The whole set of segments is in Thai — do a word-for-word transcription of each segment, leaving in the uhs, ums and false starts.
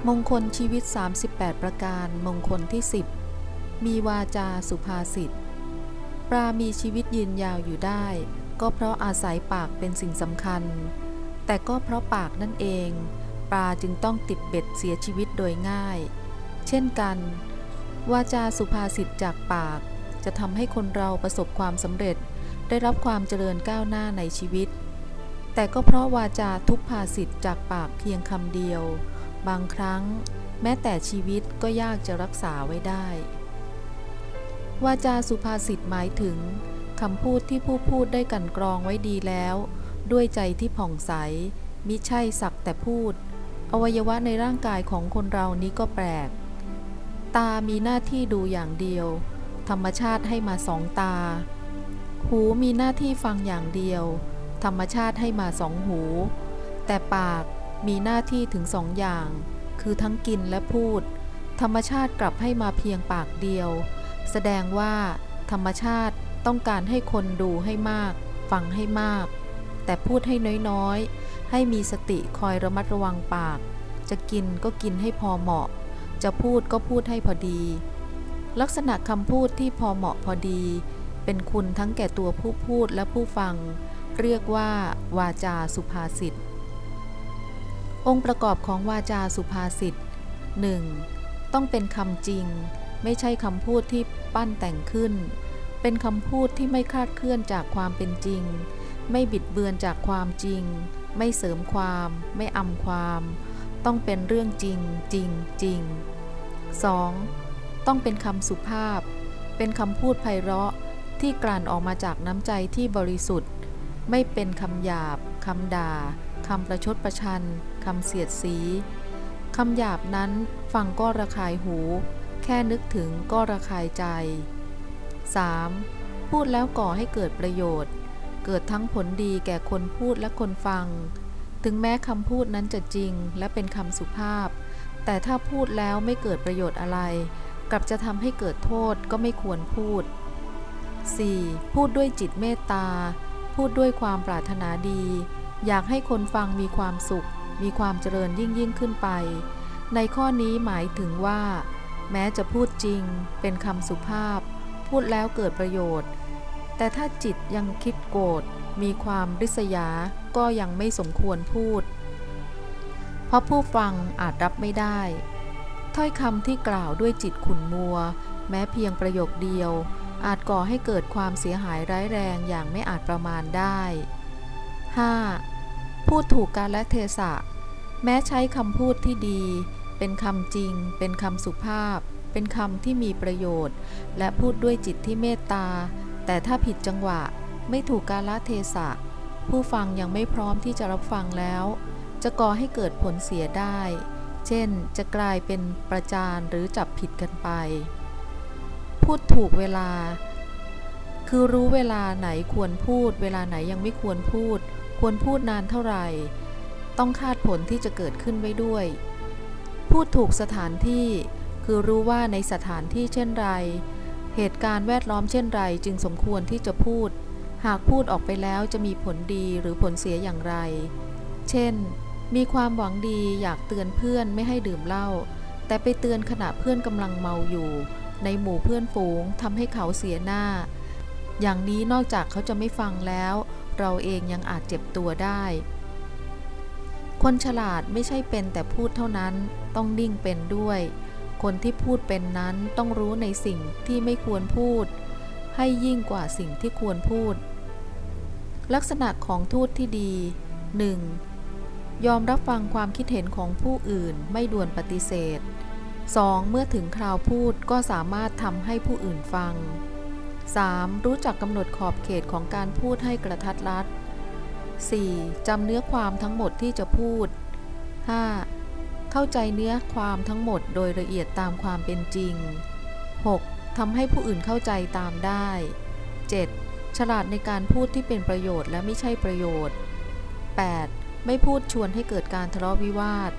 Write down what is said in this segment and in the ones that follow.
มงคลชีวิตสามสิบแปดประการมงคลที่สิบมีวาจาสุภาษิตปลามีชีวิตยืนยาวอยู่ได้ก็เพราะอาศัยปากเป็นสิ่งสำคัญแต่ก็เพราะปากนั่นเองปลาจึงต้องติดเบ็ดเสียชีวิตโดยง่ายเช่นกันวาจาสุภาษิตจากปากจะทำให้คนเราประสบความสำเร็จได้รับความเจริญก้าวหน้าในชีวิตแต่ก็เพราะวาจาทุพภาษิตจากปากเพียงคำเดียวบางครั้งแม้แต่ชีวิตก็ยากจะรักษาไว้ได้วาจาสุภาษิตหมายถึงคำพูดที่ผู้พูดได้กลั่นกรองไว้ดีแล้วด้วยใจที่ผ่องใสมิใช่สักแต่พูดอวัยวะในร่างกายของคนเรานี้ก็แปลกตามีหน้าที่ดูอย่างเดียวธรรมชาติให้มาสองตาหูมีหน้าที่ฟังอย่างเดียวธรรมชาติให้มาสองหูแต่ปากมีหน้าที่ถึงสองอย่างคือทั้งกินและพูดธรรมชาติกลับให้มาเพียงปากเดียวแสดงว่าธรรมชาติต้องการให้คนดูให้มากฟังให้มากแต่พูดให้น้อยๆให้มีสติคอยระมัดระวังปากจะกินก็กินให้พอเหมาะจะพูดก็พูดให้พอดีลักษณะคำพูดที่พอเหมาะพอดีเป็นคุณทั้งแก่ตัวผู้พูดและผู้ฟังเรียกว่าวาจาสุภาษิตองค์ประกอบของวาจาสุภาษิต หนึ่ง. ต้องเป็นคำจริงไม่ใช่คำพูดที่ปั้นแต่งขึ้นเป็นคำพูดที่ไม่คลาดเคลื่อนจากความเป็นจริงไม่บิดเบือนจากความจริงไม่เสริมความไม่อำความต้องเป็นเรื่องจริงจริงจริง สอง. ต้องเป็นคำสุภาพเป็นคำพูดไพเราะที่กลั่นออกมาจากน้ำใจที่บริสุทธิ์ไม่เป็นคำหยาบคำด่าคำประชดประชันคำเสียดสีคำหยาบนั้นฟังก็ระคายหูแค่นึกถึงก็ระคายใจ สาม. พูดแล้วก่อให้เกิดประโยชน์เกิดทั้งผลดีแก่คนพูดและคนฟังถึงแม้คำพูดนั้นจะจริงและเป็นคำสุภาพแต่ถ้าพูดแล้วไม่เกิดประโยชน์อะไรกลับจะทำให้เกิดโทษก็ไม่ควรพูด สี่. พูดด้วยจิตเมตตาพูดด้วยความปรารถนาดีอยากให้คนฟังมีความสุขมีความเจริญยิ่งยิ่งขึ้นไปในข้อนี้หมายถึงว่าแม้จะพูดจริงเป็นคำสุภาพพูดแล้วเกิดประโยชน์แต่ถ้าจิตยังคิดโกรธมีความริษยาก็ยังไม่สมควรพูดเพราะผู้ฟังอาจรับไม่ได้ถ้อยคำที่กล่าวด้วยจิตขุ่นมัวแม้เพียงประโยคเดียวอาจก่อให้เกิดความเสียหายร้ายแรงอย่างไม่อาจประมาณได้ ห้า. พูดถูกกาลเทศะแม้ใช้คำพูดที่ดีเป็นคำจริงเป็นคำสุภาพเป็นคำที่มีประโยชน์และพูดด้วยจิตที่เมตตาแต่ถ้าผิดจังหวะไม่ถูกกาลเทศะผู้ฟังยังไม่พร้อมที่จะรับฟังแล้วจะก่อให้เกิดผลเสียได้เช่นจะกลายเป็นประจานหรือจับผิดกันไปพูดถูกเวลาคือรู้เวลาไหนควรพูดเวลาไหนยังไม่ควรพูดควรพูดนานเท่าไหร่ต้องคาดผลที่จะเกิดขึ้นไว้ด้วยพูดถูกสถานที่คือรู้ว่าในสถานที่เช่นไรเหตุการณ์แวดล้อมเช่นไรจึงสมควรที่จะพูดหากพูดออกไปแล้วจะมีผลดีหรือผลเสียอย่างไรเช่นมีความหวังดีอยากเตือนเพื่อนไม่ให้ดื่มเหล้าแต่ไปเตือนขณะเพื่อนกำลังเมาอยู่ในหมู่เพื่อนฝูงทำให้เขาเสียหน้าอย่างนี้นอกจากเขาจะไม่ฟังแล้วเราเองยังอาจเจ็บตัวได้คนฉลาดไม่ใช่เป็นแต่พูดเท่านั้นต้องนิ่งเป็นด้วยคนที่พูดเป็นนั้นต้องรู้ในสิ่งที่ไม่ควรพูดให้ยิ่งกว่าสิ่งที่ควรพูดลักษณะของทูตที่ดี หนึ่ง. ยอมรับฟังความคิดเห็นของผู้อื่นไม่ด่วนปฏิเสธ สอง. เมื่อถึงคราวพูดก็สามารถทำให้ผู้อื่นฟัง สาม. รู้จักกำหนดขอบเขตของการพูดให้กระทัดรัด สี่. จำเนื้อความทั้งหมดที่จะพูด ห้า. เข้าใจเนื้อความทั้งหมดโดยละเอียดตามความเป็นจริง หก. ทำให้ผู้อื่นเข้าใจตามได้ เจ็ด. ฉลาดในการพูดที่เป็นประโยชน์และไม่ใช่ประโยชน์ แปด. ไม่พูดชวนให้เกิดการทะเลาะวิวาท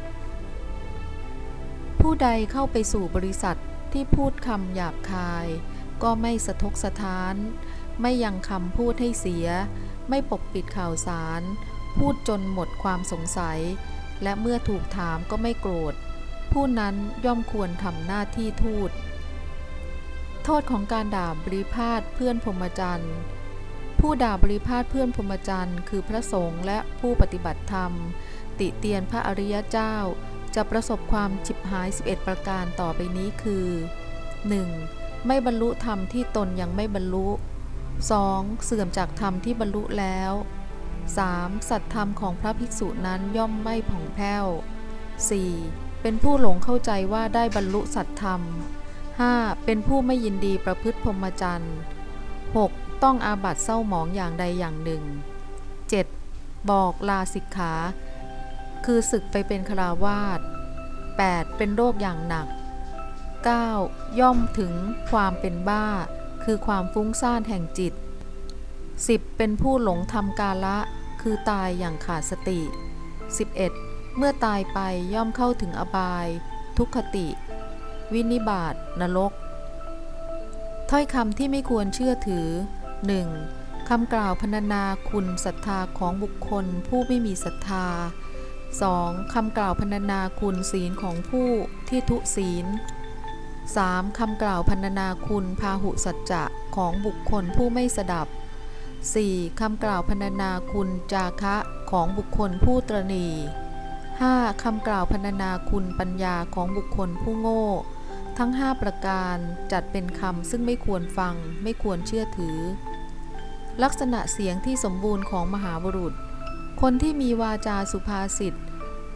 ผู้ใดเข้าไปสู่บริษัทที่พูดคำหยาบคายก็ไม่สะทกสะท้านไม่ยังคำพูดให้เสียไม่ปกปิดข่าวสารพูดจนหมดความสงสัยและเมื่อถูกถามก็ไม่โกรธผู้นั้นย่อมควรทำหน้าที่ทูตโทษของการด่าบริพาทเพื่อนพรหมจรรย์ผู้ด่าบริพาทเพื่อนพรหมจรรย์คือพระสงฆ์และผู้ปฏิบัติธรรมติเตียนพระอริยเจ้าจะประสบความฉิบหายสิบเอ็ดประการต่อไปนี้คือ หนึ่ง. ไม่บรรลุธรรมที่ตนยังไม่บรรลุ สอง. เสื่อมจากธรรมที่บรรลุแล้ว สาม. สัตธรรมของพระภิกษุนั้นย่อมไม่ผ่องแผ้ว สี่. เป็นผู้หลงเข้าใจว่าได้บรรลุสัตธรรม ห้า. เป็นผู้ไม่ยินดีประพฤติพรหมจรรย์ หก. ต้องอาบัติเศร้าหมองอย่างใดอย่างหนึ่ง เจ็ด. บอกลาสิกขาคือศึกไปเป็นฆราวาส แปด. เป็นโรคอย่างหนัก เก้า. ย่อมถึงความเป็นบ้าคือความฟุ้งซ่านแห่งจิต สิบ. เป็นผู้หลงทำกาละคือตายอย่างขาดสติ สิบเอ็ด. เมื่อตายไปย่อมเข้าถึงอบายทุกขติวินิบาตนรกถ้อยคำที่ไม่ควรเชื่อถือ หนึ่ง. คำกล่าวพรรณนาคุณศรัทธาของบุคคลผู้ไม่มีศรัทธา สอง. คำกล่าวพรรณนาคุณศีลของผู้ที่ทุศีล สาม. คำกล่าวพรรณนาคุณพาหุสัจจะของบุคคลผู้ไม่สดับ สี่. คำกล่าวพรรณนาคุณจาคะของบุคคลผู้ตระหนี่ ห้า. คำกล่าวพรรณนาคุณปัญญาของบุคคลผู้โง่ทั้งห้าประการจัดเป็นคำซึ่งไม่ควรฟังไม่ควรเชื่อถือลักษณะเสียงที่สมบูรณ์ของมหาบุรุษคนที่มีวาจาสุภาษิต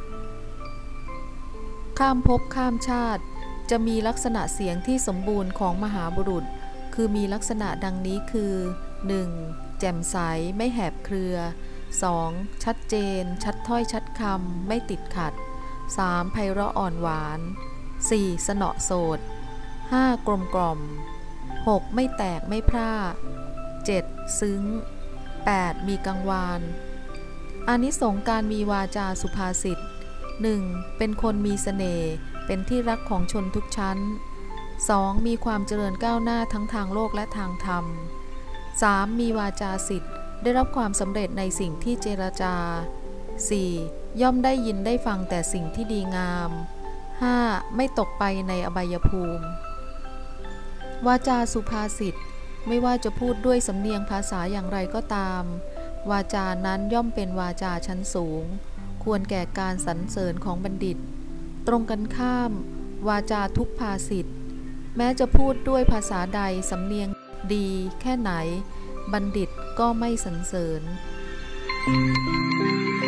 ข้ามภพข้ามชาติจะมีลักษณะเสียงที่สมบูรณ์ของมหาบุรุษคือมีลักษณะดังนี้คือ หนึ่ง. แจ่มใสไม่แหบเครือ สอง. ชัดเจนชัดถ้อยชัดคำไม่ติดขัด สาม. ไพเราะอ่อนหวาน สี่. สนอโสด ห้า. กลมกล่อม หก. ไม่แตกไม่พร่า เจ็ด. ซึ้ง แปด. มีกังวานอานิสงส์การมีวาจาสุภาษิต หนึ่ง. เป็นคนมีเสน่ห์เป็นที่รักของชนทุกชั้น สอง. มีความเจริญก้าวหน้าทั้งทางโลกและทางธรรม สาม. มีวาจาสิทธิ์ได้รับความสำเร็จในสิ่งที่เจรจา สี่. ย่อมได้ยินได้ฟังแต่สิ่งที่ดีงาม ห้า. ไม่ตกไปในอบายภูมิวาจาสุภาษิตไม่ว่าจะพูดด้วยสำเนียงภาษาอย่างไรก็ตามวาจานั้นย่อมเป็นวาจาชั้นสูงควรแก่การสรรเสริญของบัณฑิตตรงกันข้ามวาจาทุกภาษิตแม้จะพูดด้วยภาษาใดสำเนียงดีแค่ไหนบัณฑิตก็ไม่สรรเสริญ